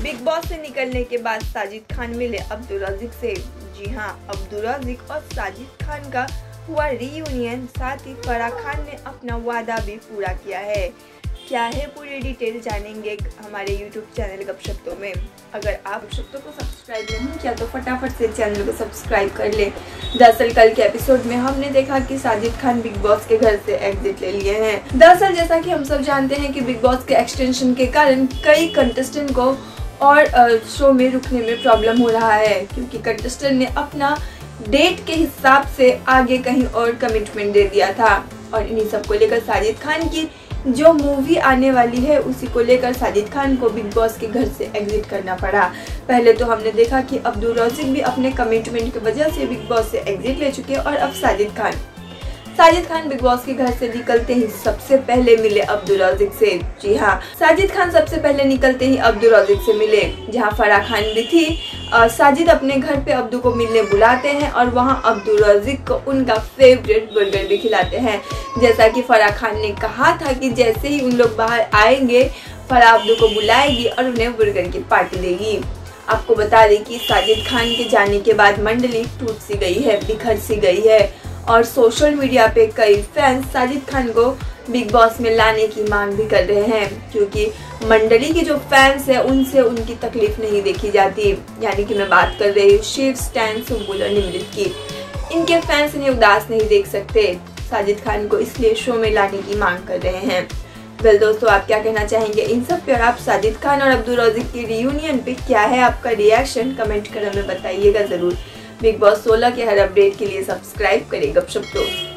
Big boss से निकलने के बाद साजिद खान मिले अब्दुल रज़ीक से। जी हां, अब्दुल रज़ीक और साजिद खान का हुआ रीयूनियन। साथ ही फराह खान ने अपना वादा भी पूरा किया है। क्या है पूरी डिटेल जानेंगे हमारे यूट्यूब चैनल गपशप तो में। अगर आप गपशप को सब्सक्राइब नहीं किया तो फटाफट से चैनल को सब्सक्राइब कर ले। दरअसल कल के एपिसोड में हमने देखा कि साजिद खान बिग बॉस के घर से एग्जिट ले लिए हैं। दरअसल जैसा कि हम सब जानते हैं कि बिग बॉस के एक्सटेंशन के कारण कई कंटेस्टेंट को और शो में रुकने में प्रॉब्लम हो रहा है, क्योंकि कंटेस्टेंट ने अपना डेट के हिसाब से आगे कहीं और कमिटमेंट दे दिया था। और इन्हीं सब को लेकर साजिद खान की जो मूवी आने वाली है उसी को लेकर साजिद खान को बिग बॉस के घर से एग्जिट करना पड़ा। पहले तो हमने देखा कि अब्दुल रज़ीक भी अपने कमिटमेंट की वजह से बिग बॉस से एग्जिट ले चुके और अब साजिद खान बिग बॉस के घर से निकलते ही सबसे पहले मिले अब्दुल रज़ीक से। जी हाँ, साजिद खान सबसे पहले निकलते ही अब्दुल रज़ीक से मिले, जहाँ फराह खान भी थी। साजिद अपने घर पे अब्दू को मिलने बुलाते हैं और वहाँ अब्दुल रज़ीक को उनका फेवरेट बर्गर भी खिलाते हैं। जैसा कि फराह खान ने कहा था कि जैसे ही उन लोग बाहर आएंगे फराह अब्दू को बुलाएगी और उन्हें बर्गर की पार्टी देगी। आपको बता दें कि साजिद खान के जाने के बाद मंडली टूट सी गई है, बिखर सी गई है और सोशल मीडिया पे कई फैंस साजिद खान को बिग बॉस में लाने की मांग भी कर रहे हैं, क्योंकि मंडली के जो फैंस हैं उनसे उनकी तकलीफ नहीं देखी जाती। यानी कि मैं बात कर रही हूँ शिव, स्टैन, सुम्बुल और निमृत की। इनके फैंस इन्हें उदास नहीं देख सकते, साजिद खान को इसलिए शो में लाने की मांग कर रहे हैं। वेल दोस्तों, आप क्या कहना चाहेंगे इन सब पे और आप साजिद खान और अब्दुल रज़ीक की रियूनियन पे क्या है आपका रिएक्शन, कमेंट कर हमें बताइएगा ज़रूर। बिग बॉस 16 के हर अपडेट के लिए सब्सक्राइब करें गपशप तो।